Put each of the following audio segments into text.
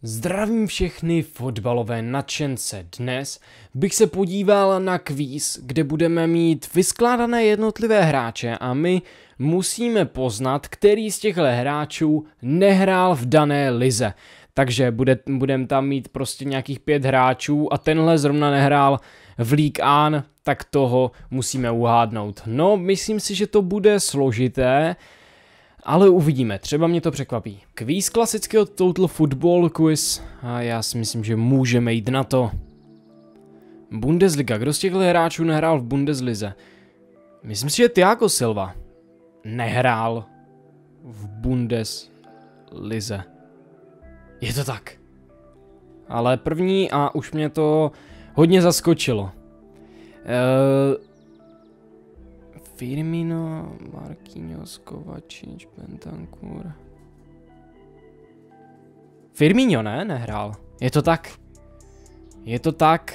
Zdravím všechny fotbalové nadšence. Dnes bych se podíval na kvíz, kde budeme mít vyskládané jednotlivé hráče a my musíme poznat, který z těchto hráčů nehrál v dané lize. Takže budeme tam mít prostě nějakých 5 hráčů a tenhle zrovna nehrál v Ligue 1, tak toho musíme uhádnout. No, myslím si, že to bude složité, ale uvidíme, třeba mě to překvapí. Kvíz klasického Total Football Quiz a já si myslím, že můžeme jít na to. Bundesliga, kdo z těchto hráčů nehrál v Bundeslize? Myslím si, že Thiago Silva nehrál v Bundeslize. Je to tak. Ale první a už mě to hodně zaskočilo. Firmino, Marquinhos, Kovačič, Bentancur. Firmino nehrál. Je to tak. Je to tak.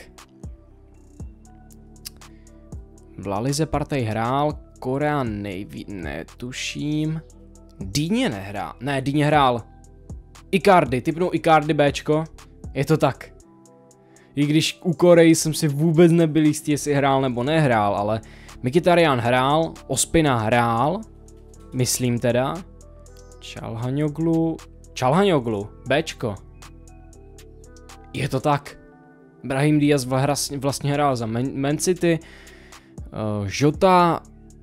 V La Lize Partey hrál, Korea netuším. Digne nehrál. Ne, Digne hrál. Icardi, typnou Icardi Bčko. Je to tak. I když u Koreji jsem si vůbec nebyl jistý, jestli hrál nebo nehrál, ale Mkhitaryan hrál, Ospina hrál, myslím teda. Çalhanoğlu, Bčko. Je to tak. Brahim Diaz vlastně hrál za Man City. Jota.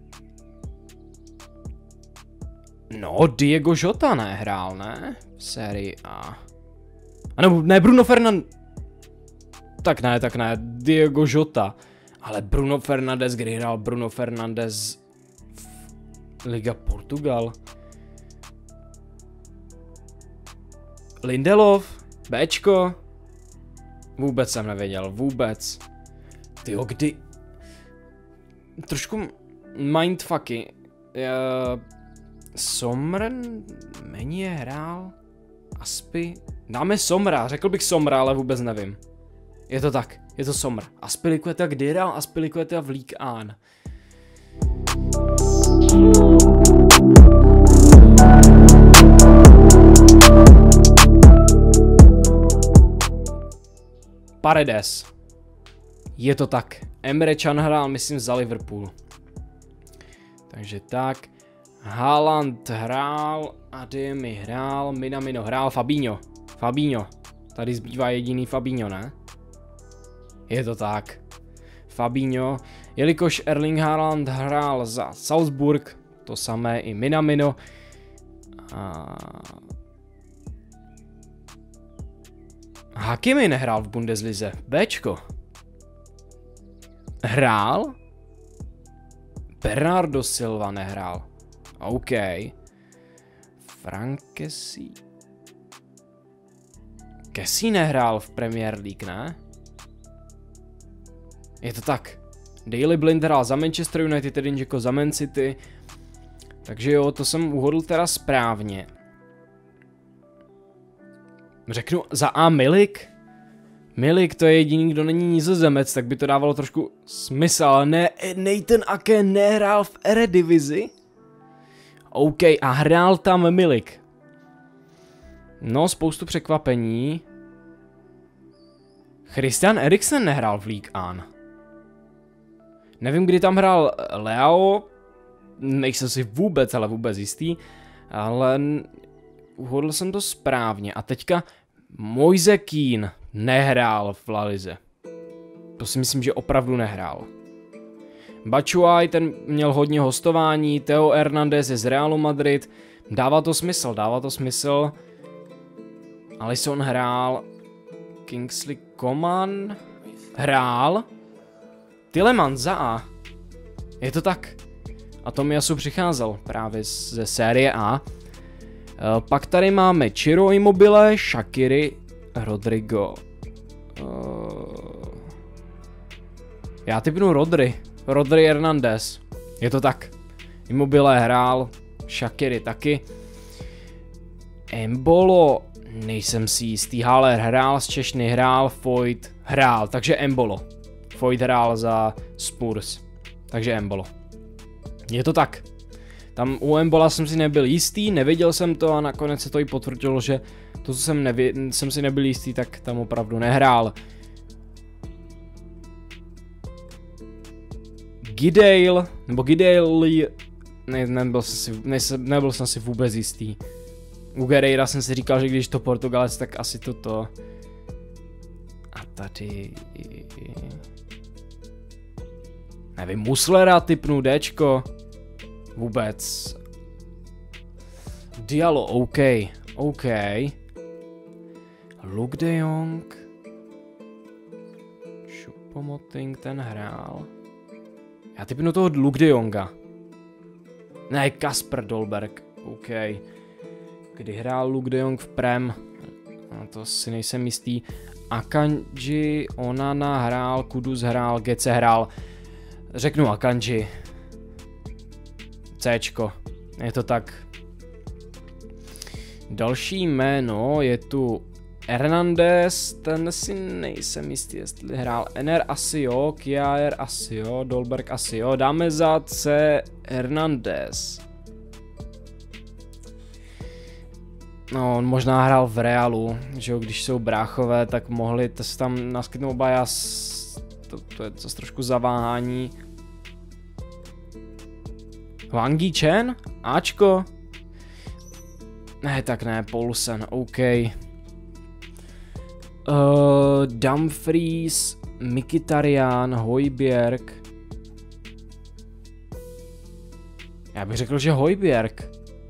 No, Diego Jota nehrál, ne? V sérii A. A nebo ne, Bruno Fernandes. Tak ne, Diego Jota. Ale Bruno Fernandes, kdy hrál Bruno Fernandes v Liga Portugal. Lindelof, Bčko. Vůbec jsem nevěděl, vůbec. Tyjo, kdy... Trošku mindfucky. Somr méně hrál. Aspi. Dáme Somra, řekl bych Somra, ale vůbec nevím. Je to tak, je to Somr. Azpilicueta kdy hrál Azpilicueta v Ligue 1. Paredes. Je to tak. Emre Can hrál, myslím, za Liverpool. Takže tak. Haaland hrál, Ademi hrál, Minamino hrál, Fabinho. Tady zbývá jediný Fabinho, ne? Je to tak. Fabinho, jelikož Erling Haaland hrál za Salzburg, to samé i Minamino. Hakimi nehrál v Bundeslize. Bčko. Hrál? Bernardo Silva nehrál. OK. Frank Kessie nehrál v Premier League, ne? Je to tak. Daley Blind hrál za Manchester United, tedy jako za Man City. Takže jo, to jsem uhodl teda správně. Řeknu za A Milik. Milik to je jediný, kdo není Nizozemec, tak by to dávalo trošku smysl, ale ne, Nathan Ake nehrál v Eredivizi. OK, a hrál tam Milik. No, spoustu překvapení. Christian Eriksen nehrál v Ligue 1. Nevím, kdy tam hrál Leao, nejsem si vůbec jistý, ale uhodl jsem to správně. A teďka Moise Kean nehrál v La Lize. To si myslím, že opravdu nehrál. Batshuayi, ten měl hodně hostování, Theo Hernandez je z Realu Madrid, dává to smysl. Alisson hrál, Kingsley Coman hrál, Tielemans za A. Je to tak. A Tomiyasu přicházel právě ze série A. Pak tady máme Ciro Immobile, Shaqiri, Rodrigo. Já tipnu Rodri Hernandez. Je to tak. Immobile hrál, Shaqiri taky. Embolo, nejsem si jistý. Haller hrál, z Češny hrál, Foyt hrál, takže Embolo. Foyt hrál za Spurs, takže Embolo. Je to tak. Tam u Embola jsem si nebyl jistý, nevěděl jsem to a nakonec se to i potvrdilo, že To, co jsem si nebyl jistý, tak tam opravdu nehrál. Gidale, nebo Gidale, nebyl jsem si vůbec jistý. U Guerreira jsem si říkal, že když to Portugalec, tak asi toto. A tady... Nevím, Muslera typnu, Dčko. Vůbec. Diallo, OK. Luke de Jong. Choupo-Moting, ten hrál. Já typnu toho Luke de Jonga. Ne, Kasper Dolberg, OK. Kdy hrál Luke de Jong v Prem? No, to si nejsem jistý. Akanji, Onana hrál, Kudus hrál, Gece hrál. Řeknu Akanji. Cčko. Je to tak. Další jméno je tu Hernandez, ten si nejsem jistý, jestli hrál. Ener asi jo, Kjaer asi jo, Dolberg asi jo. Dáme za C Hernandez. No, on možná hrál v Realu, že jo, když jsou bráchové, tak mohli se tam naskytnout bias. To je zase trošku zaváhání. Hwang Yi-chen? Ačko? Ne, tak ne, Poulsen, OK. Dumfries, Mkhitaryan, Højbjerg. Já bych řekl, že Højbjerg.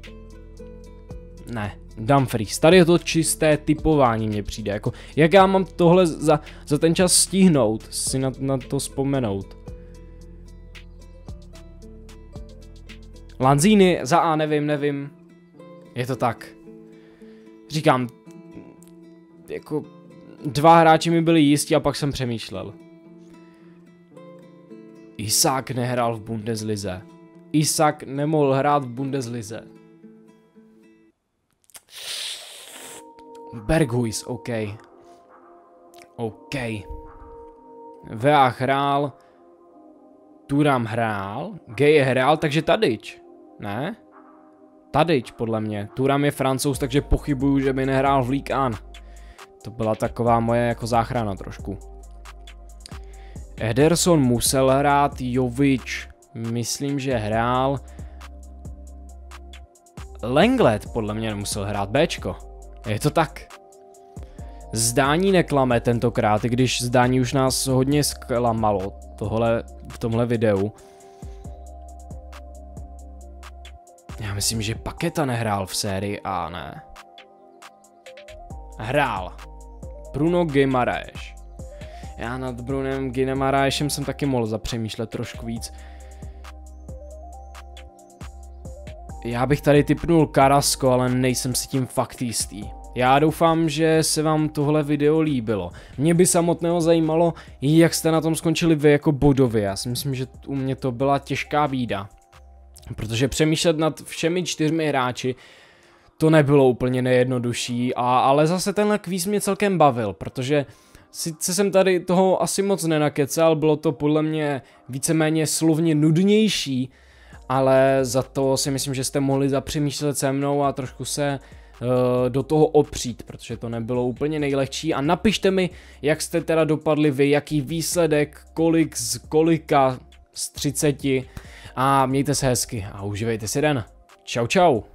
Ne, Dumfries. Tady je to čisté typování, mně přijde. Jako, jak já mám tohle za ten čas stihnout, si na to vzpomenout. Lanzini, za A, nevím. Je to tak. Říkám, jako 2 hráči mi byli jistí a pak jsem přemýšlel. Isak nehrál v Bundeslize. Isak nemohl hrát v Bundeslize. Berghuis, OK. Veach hrál. Thuram hrál. Gueye hrál, takže Tadic. Ne? Tadic, podle mě. Thuram je Francouz, takže pochybuju, že by nehrál v Ligue 1. To byla taková moje jako záchrana trošku. Ederson musel hrát, Jovic, myslím, že hrál. Lenglet podle mě nemusel hrát, Bčko. Je to tak. Zdání neklame tentokrát, i když zdání už nás hodně zklamalo v tomhle videu. Já myslím, že Paketa nehrál v sérii A, ne. Hrál. Bruno Guimaraes. Já nad Brunem Guimaraesem jsem taky mohl zapřemýšlet trošku víc. Já bych tady tipnul Carrasco, ale nejsem si tím fakt jistý. Já doufám, že se vám tohle video líbilo. Mě by samotného zajímalo, jak jste na tom skončili vy jako bodově. Já si myslím, že u mě to byla těžká bída. Protože přemýšlet nad všemi 4 hráči, to nebylo úplně nejjednodušší, ale zase tenhle kvíz mě celkem bavil, protože sice jsem tady toho asi moc nenakecal, bylo to podle mě víceméně slovně nudnější, ale za to si myslím, že jste mohli zapřemýšlet se mnou a trošku se do toho opřít, protože to nebylo úplně nejlehčí. A napište mi, jak jste teda dopadli vy, jaký výsledek, kolik z kolika z 30 a mějte se hezky a užívejte si den. Čau čau.